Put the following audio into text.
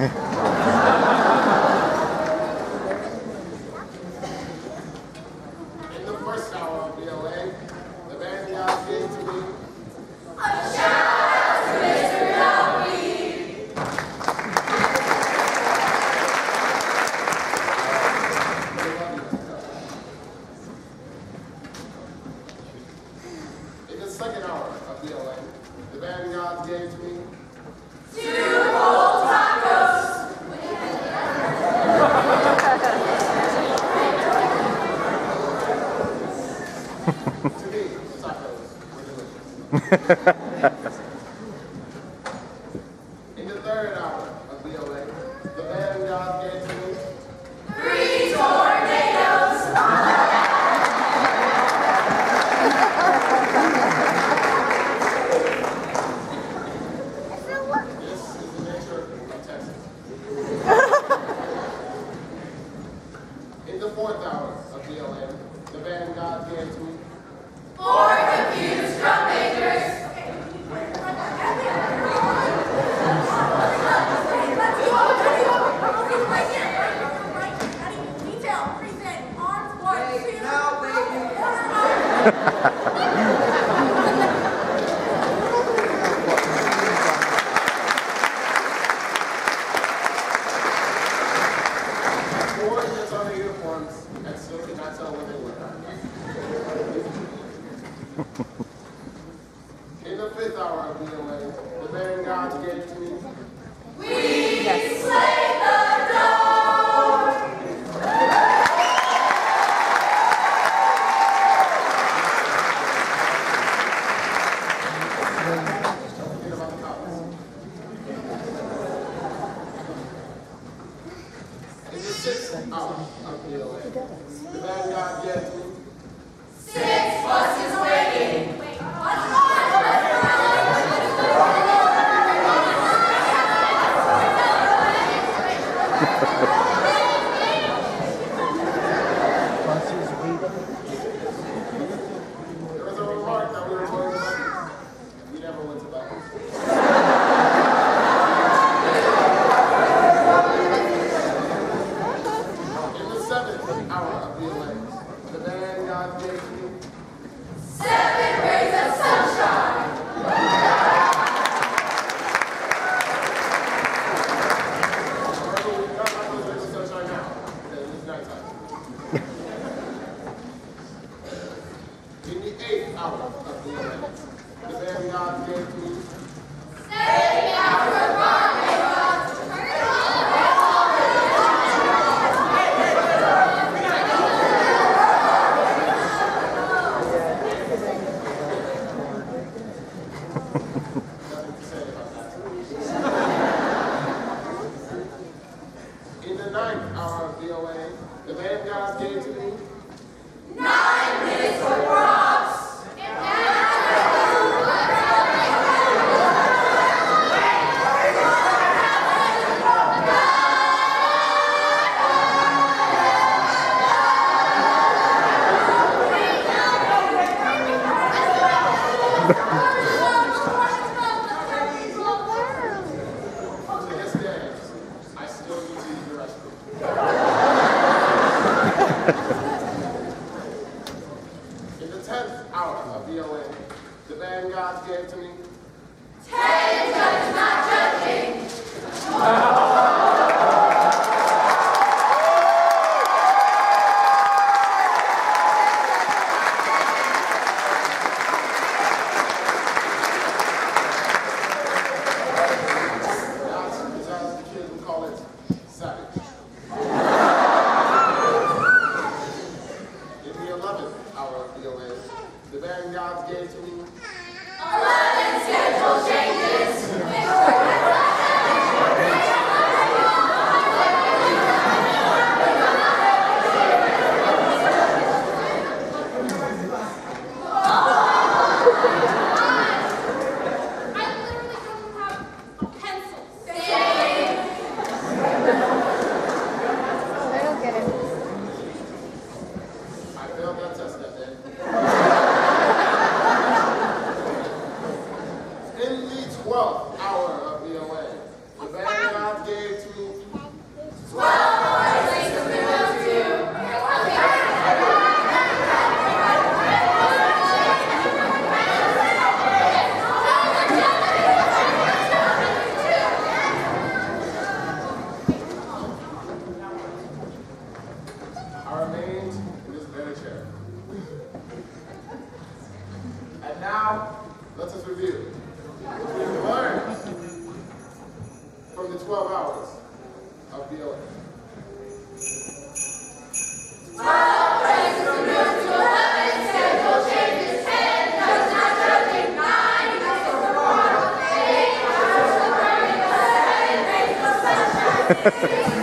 In the first hour of BOA, the band God gave to me. A shout out to Mr. Duffy! In the second hour of BOA, the band God gave to me. 2 whole tacos! To me, the tacos were delicious. In the third hour of BOA, the band God gave to me. 3 tornadoes! This is the nature of Texas. In the fourth hour of BOA, the band God gave to me. 4 confused drum majors! Four units on their uniforms and still could not tell where they were. In the fifth hour of BOA, the band God gave to me. We slayed the dog! Thinking about the cops. In the sixth hour of BOA, the band God gave to me. 6 buses waiting! There was a remark that we were going to buses. We never went to buses. In the seventh hour of BOA, the band God gave to me. 7 rays of sunshine! However, we've got my those rays of sunshine now, because it's nighttime. In the eighth hour of BOA, the band God gave to me. Stay out of my Nothing to say about that. In the ninth hour of BOA, the band God gave to me. 9 minutes for props! To this day, I still need to use the restroom. In the 10th hour of BOA, the band God gave to me. 10 judges not judging! That's as the kids would call it, savage. of BOA. 12 breaks from noon to 11, schedule changes 10, does not judging 9, minutes for quorum, 8 hours of learning, 7 days of sunshine, 6